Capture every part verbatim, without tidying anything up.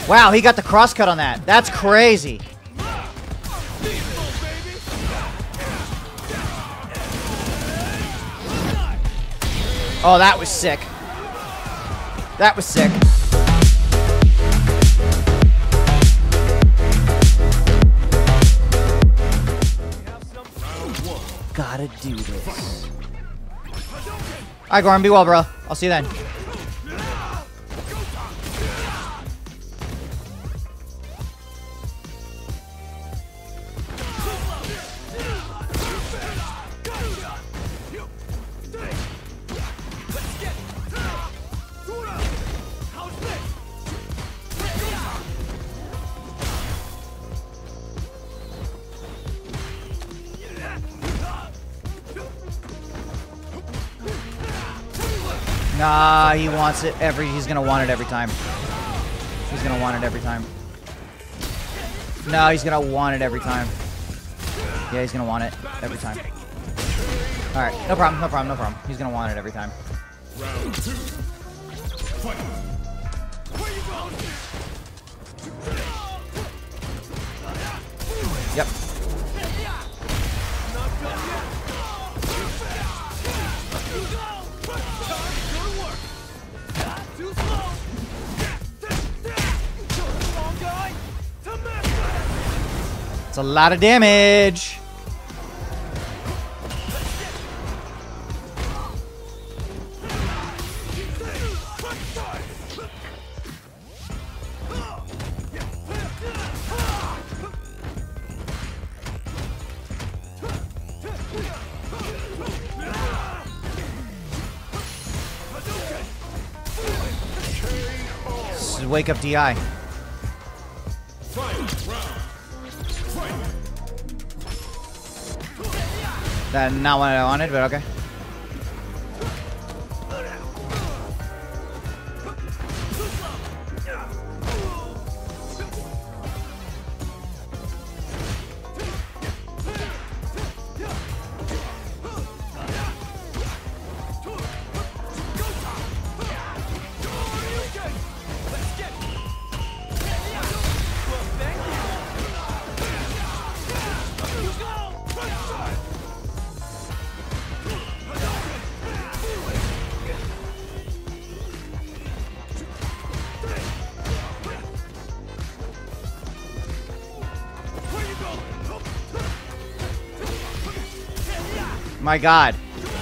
Wow, he got the cross cut on that. That's crazy. Oh, that was sick. That was sick. Gotta do this. Alright, Goran, be well, bro. I'll see you then. Nah, he wants it every... He's gonna want it every time. He's gonna want it every time. No, he's gonna want it every time. Yeah, he's gonna want it every time. Alright, no problem, no problem, no problem. He's gonna want it every time. Round two. Fight. Yep. It's a lot of damage. This is wake up D I. That's not what I wanted, but okay. My God.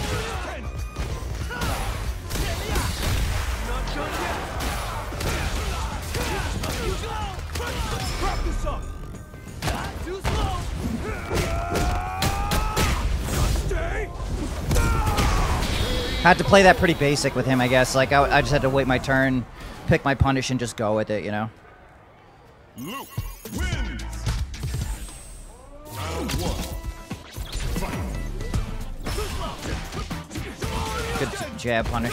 Had to play that pretty basic with him, I guess. Like, I, I just had to wait my turn, pick my punish, and just go with it, you know? Luke wins. Round one. Fight. Good jab punish.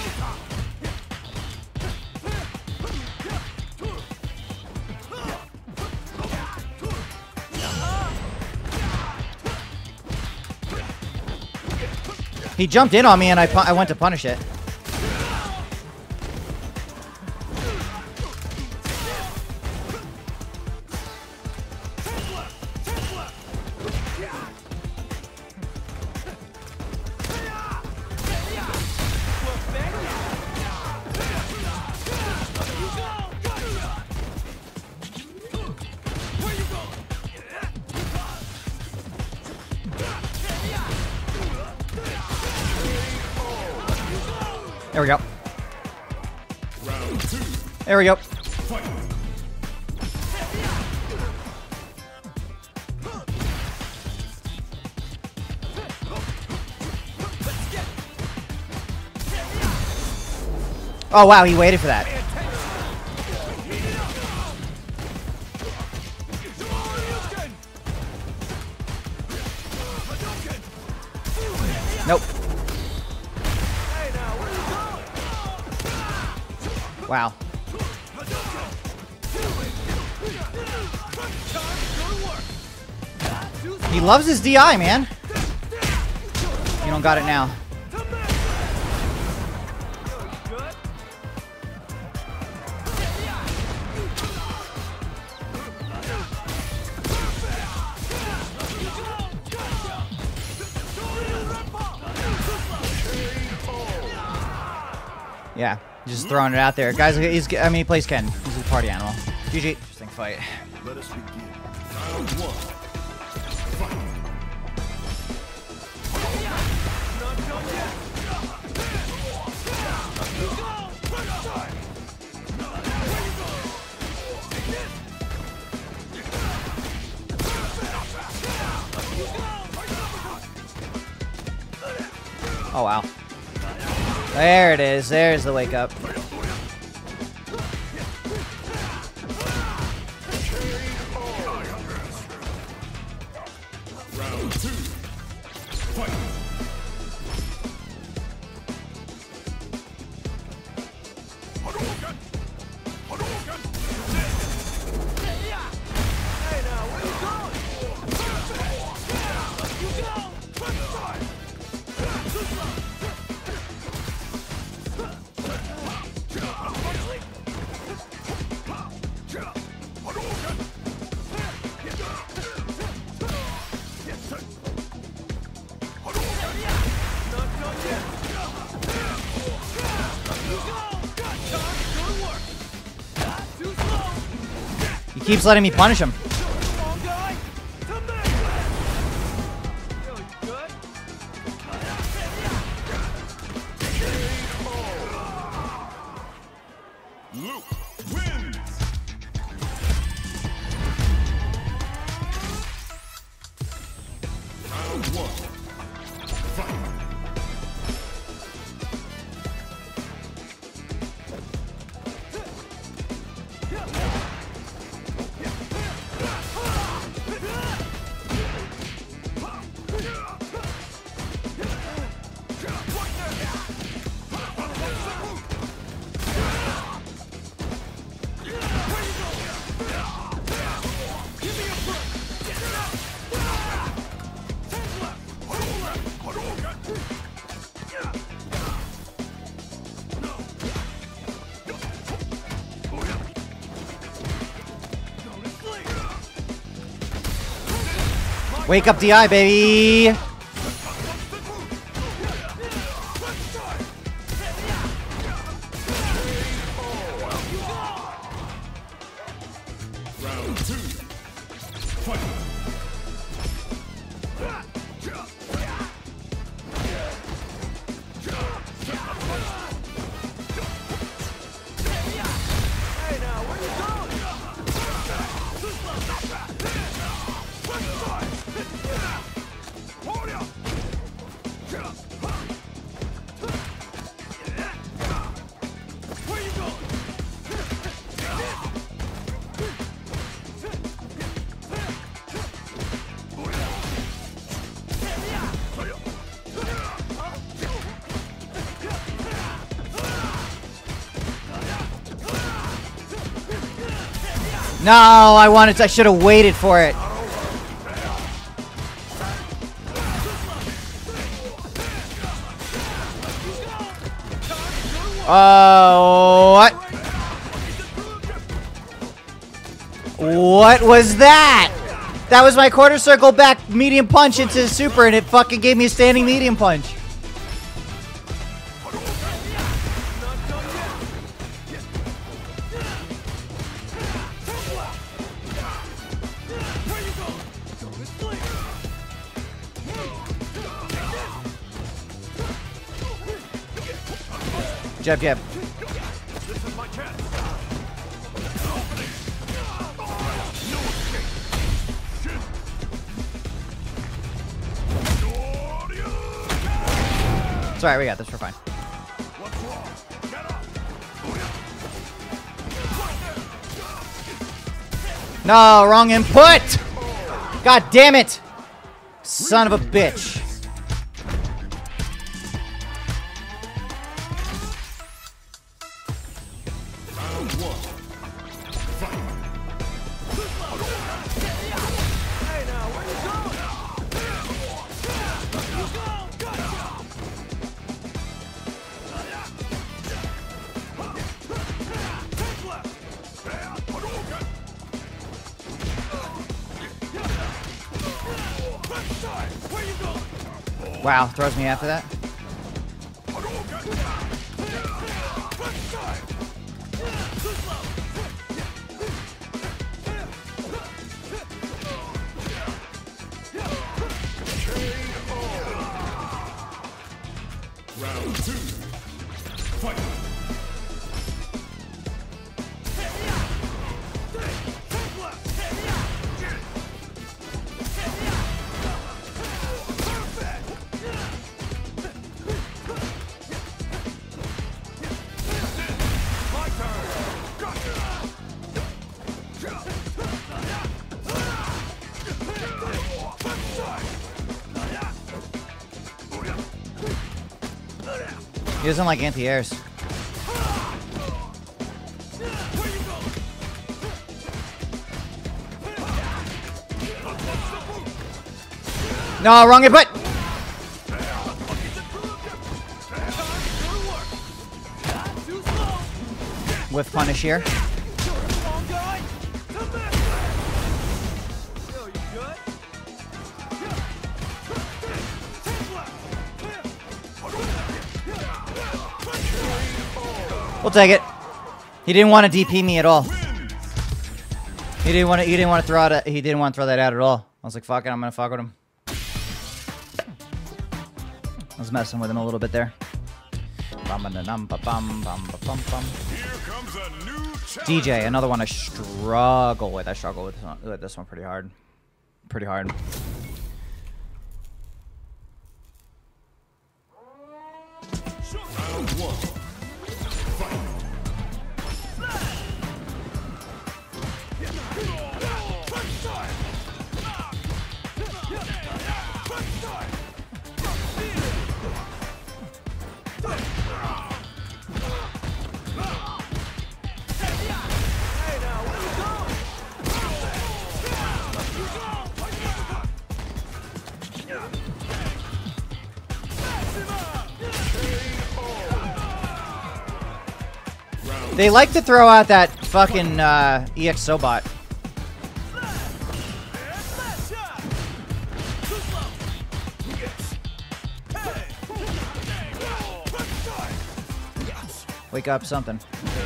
He jumped in on me and I, pu I went to punish it. There we go. Round two. There we go. Fight. Oh wow, he waited for that. Nope. Wow. He loves his D I, man. You don't got it now. Yeah, just throwing it out there. Guys, he's, I mean, he plays Ken. He's a party animal. G G. Interesting fight. Let us begin. Round one. Fight. Oh, wow. There it is. There's the wake up. Round two. Fight. Hadouken! Hadouken! Hey now, where you going? You go! He keeps letting me punish him. Luke wins! Round one. Fight! Wake up D I, baby! Round two. Fight! No, I wanted to, I should have waited for it. Oh, what? What was that? That was my quarter circle back medium punch into super, and it fucking gave me a standing medium punch. Jab, jab. It's alright, we got this, we're fine. No, wrong input! God damn it! Son of a bitch. Wow, throws me after that. Round two. Fight. He doesn't like anti-airs. No, wrong input! With punish here. We'll take it. He didn't want to D P me at all. He didn't want to. He didn't want to throw out. A, he didn't want to throw that out at all. I was like, "Fuck it, I'm gonna fuck with him." I was messing with him a little bit there. D J, another one I struggle with. I struggle with, with this one pretty hard. Pretty hard. Round one. They like to throw out that fucking uh, E X Sobot. Wake up something.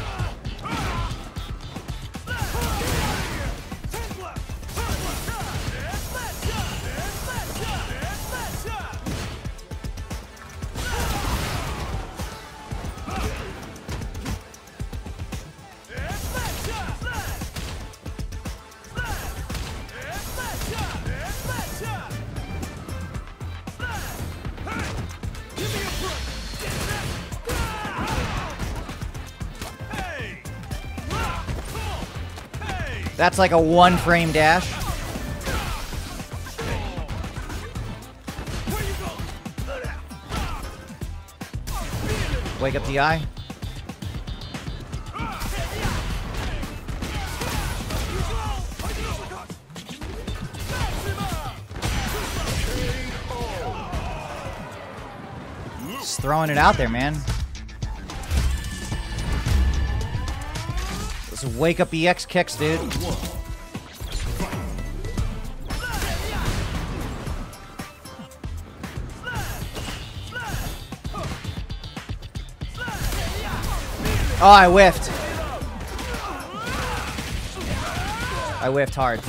That's like a one frame dash. Wake up the eye. Just throwing it out there, man. Let's wake up E X kicks, dude. Oh, I whiffed. I whiffed hard.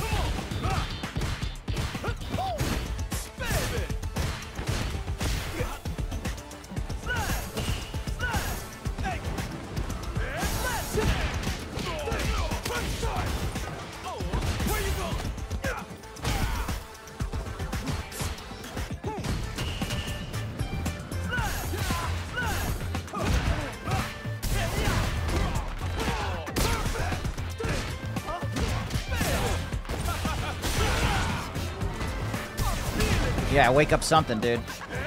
Yeah, wake up something, dude.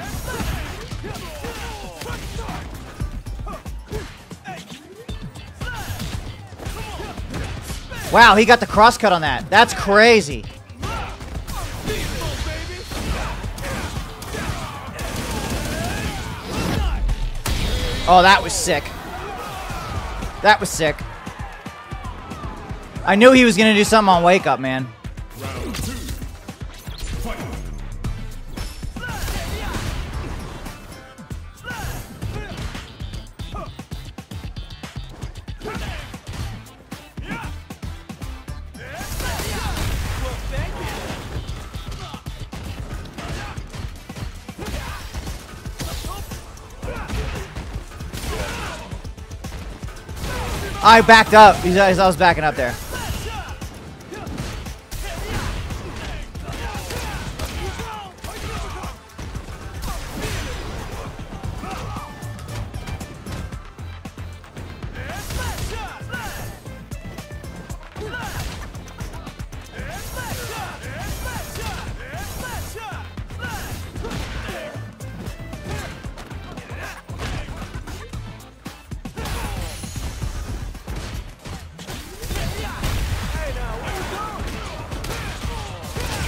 Wow, he got the crosscut on that. That's crazy. Oh, that was sick. That was sick. I knew he was gonna do something on wake up, man. Round two. Fight. I backed up. He's, I was backing up there.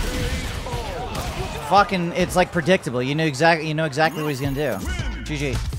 Fucking, it's like predictable. You know exactly. You know exactly what he's gonna do. G G.